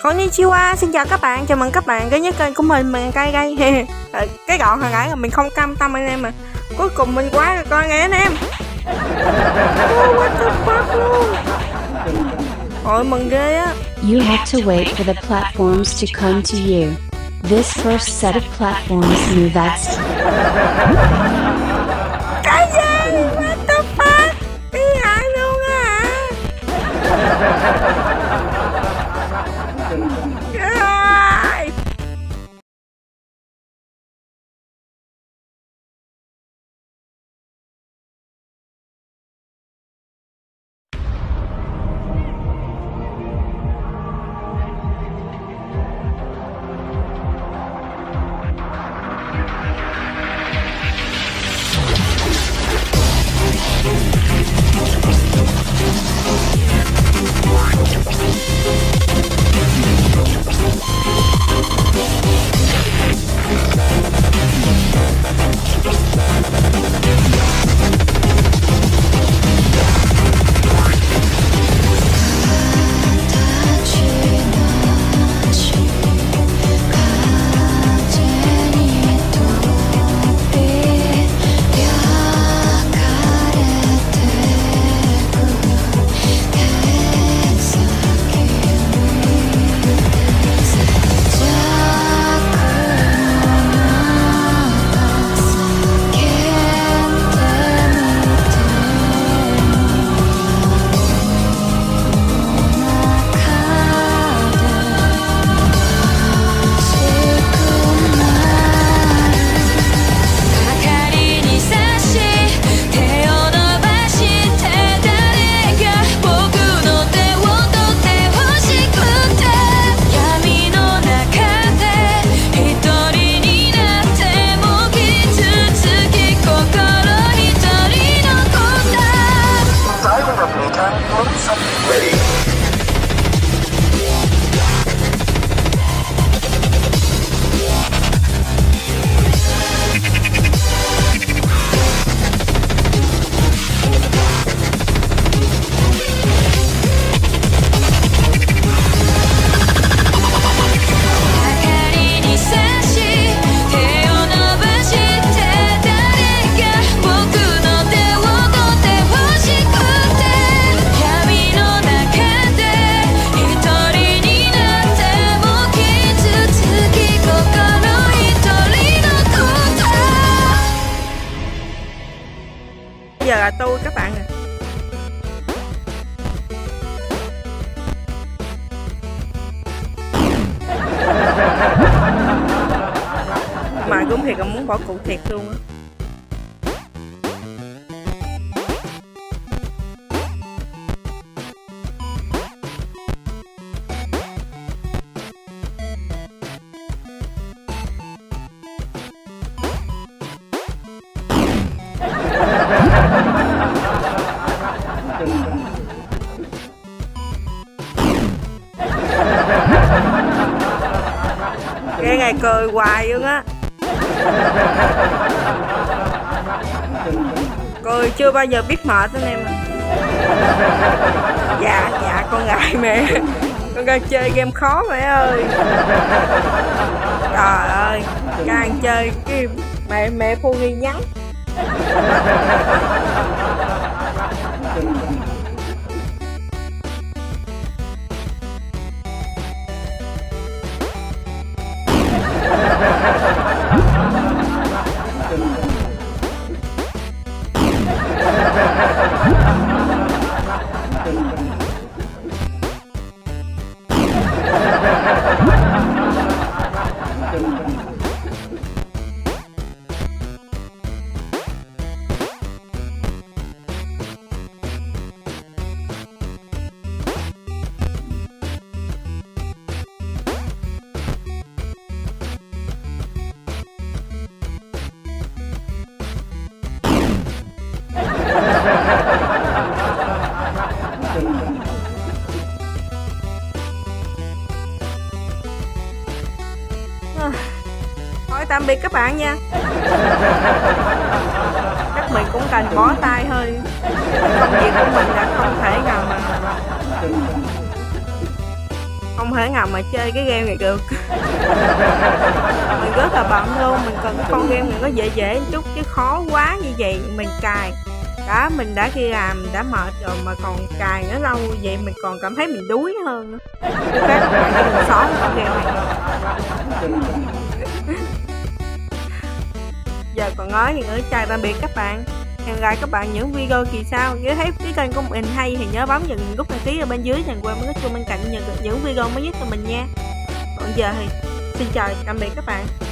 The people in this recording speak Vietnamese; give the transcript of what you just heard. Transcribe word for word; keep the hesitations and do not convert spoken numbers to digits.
Konnichiwa, xin chào các bạn, chào mừng các bạn đến với kênh của mình, mình Cay Cay. Cái đoạn hồi nãy là mình không cam tâm anh em mà cuối cùng mình quá rồi coi nghe anh em. Oh, what the fuck luôn. Ôi mừng ghê á. You have to wait for the platforms to come to you. This first set of platforms knew that's... Cái gì? What the fuck? Ý hại luôn á hả? Ai? Giờ là tôi các bạn à. Mà cũng thiệt là muốn bỏ cụ thiệt luôn á. Cái ngày cười hoài luôn á. Cười chưa bao giờ biết mệt anh em à. Dạ dạ con gái mẹ. Con gái chơi game khó mẹ ơi. Trời ơi, càng chơi cái mẹ mẹ phu nghi nhắn. Thôi tạm biệt các bạn nha. Chắc mình cũng cần bỏ tay thôi. Công việc của mình là không thể nào mà không thể nào mà chơi cái game này được. Mình rất là bận luôn, mình cần con game này nó dễ dễ chút chứ khó quá như vậy mình cài. Đó, mình đã đi làm đã mệt rồi mà còn cài nó lâu vậy mình còn cảm thấy mình đuối hơn nữa. Cái khác mình xóa con game này. Giờ còn nói gì nữa, chào tạm biệt các bạn. Hẹn gặp các bạn những video kỳ sau. Nếu thấy cái kênh của mình hay thì nhớ bấm vào nút đăng ký ở bên dưới, đừng quên bấm chuông bên cạnh nhận được những video mới nhất từ mình nha. Còn giờ thì xin chào tạm biệt các bạn.